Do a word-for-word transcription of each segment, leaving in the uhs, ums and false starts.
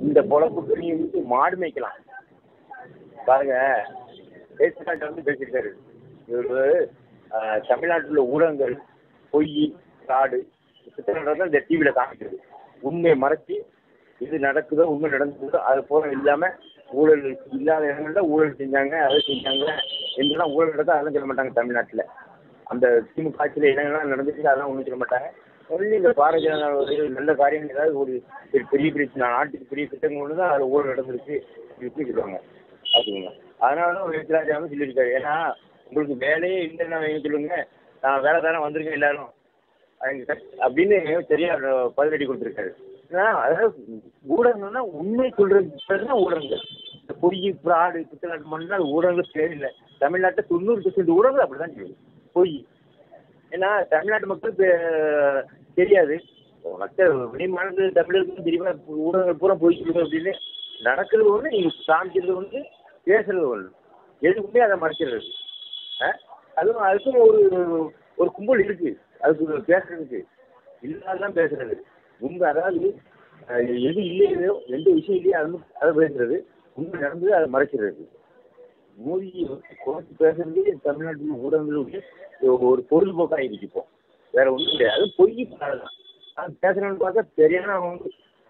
இந்த பொழப்புக்கு நீ வந்து மாடு மேய்க்கலாம் பாருங்க. பேசுநாட்டை வந்து பேசியிருக்காரு இவர். தமிழ்நாட்டில் ஊடகங்கள் பொய் காடு தான் இந்த டிவியில் காமிக்கிறது. உண்மையை மறைச்சி இது நடக்குதோ உண்மை நடந்ததோ அது போல இல்லாமல் ஊழல் இல்லாத இடங்கள்ல ஊழல் செஞ்சாங்க அதை செஞ்சாங்க என்றெல்லாம் ஊழல் நடந்தால் அதெல்லாம் சொல்ல மாட்டாங்க. தமிழ்நாட்டில் அந்த திமுக ஆட்சியில் இடங்கள்லாம் நடந்துச்சு அதெல்லாம் ஒன்றும் சொல்ல மாட்டாங்க. ஒன்லி இந்த பாரதிய ஜனதா நல்ல காரியங்கள் ஏதாவது ஒரு பெரிய பெரிய நாட்டுக்கு பெரிய திட்டங்கள் ஒன்று தான் அதில் ஊழல் நடந்திருக்கு அப்படின்னு சொல்லுவாங்க பார்த்துக்கோங்க. அதனால தான் ஒரு எச்ராஜா வந்து சொல்லியிருக்காரு. ஏன்னா உங்களுக்கு வேலையே இல்லைன்னா சொல்லுங்க, நான் வேலை தானே வந்திருக்கேன் எல்லாரும் அப்படின்னு சரியா பதிலடி கொடுத்துருக்காரு. ஏன்னா அதாவது ஊடகங்கள்னா உண்மை சொல்றது தான் ஊடகங்கள். இந்த பொய் ஃப்ராடு குற்றநாட்டு மண்ணா அது ஊடகங்கள் தேவையில்லை. தமிழ்நாட்டை தொண்ணூறு பெர்சென்ட் ஊடகங்கள் அப்படி தான் செய்யுது பொய். ஏன்னா தமிழ்நாட்டு மக்களுக்கு தெரியாது, மற்ற வெளிமாநில தமிழர்களுக்கும் தெரியுமா ஊடகங்கள் பூரா போய் சொல்லுங்க அப்படின்னு. நடக்கிறது ஒன்று, நீங்கள் காமிக்கிறது ஒன்று, பேசுறது ஒன்று, எதுக்குமே அதை மறைக்கிறது. அதுவும் அதுக்கும் ஒரு ஒரு கும்பல் இருக்கு அதுக்கு பேசுறதுக்கு. இல்லாதான் பேசுறது உண்மை. அதாவது எது இல்லையோ எந்த விஷயம் இல்லையோ அது அதை பேசுறது, உண்மை நடந்தது அதை மறைக்கிறது. மோடியை குறைச்சி பேசுறதே தமிழ்நாட்டில் ஊடகங்களுடைய ஒரு பொழுதுபோக்காக இருக்கு இப்போ. வேற ஒன்றும் கிடையாது. அது பொய் தான். அது பேசுறவங்க பார்த்தா சரியான அவங்க வந்து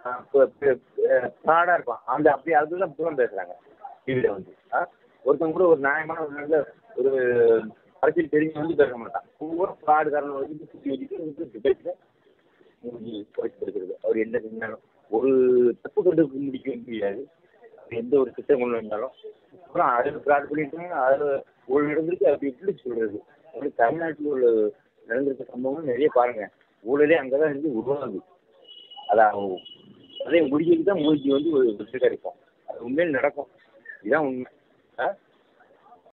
ப்ராடா இருப்பான். அந்த அப்படி அதுதான் பூரா பேசுறாங்க டிவியில வந்து. ஒருத்தவங்க கூட ஒரு நியாயமான ஒரு நல்ல ஒரு அரசியல் தெரிஞ்சு வந்து பேச மாட்டான். ஒவ்வொரு ப்ராடு காரணம் வந்து சுற்றி வச்சுட்டு பேசுற குறைச்சிருக்கிறது. அவர் என்ன செஞ்சாலும் ஒரு தப்பு கண்டு முடிக்க முடியாது. எந்த ஒரு திட்டம் கொண்டு வந்தாலும் அப்புறம் அதில் ப்ராட் பண்ணிட்டு அதில் ஒரு நடந்திருக்கு அப்படி எப்படி சொல்றது. அப்படி தமிழ்நாட்டில் உள்ள நடந்திருக்க சம்பவங்கள் நிறைய பாருங்க. ஊழலே அங்கதான் இருந்து உருவாகுது. அதான் அதே முடிஞ்சதுக்கு தான் மூழ்கி வந்து ஒரு வெற்றி கிடைக்கும். அது உண்மையில் நடக்கும். இதுதான் உண்மை.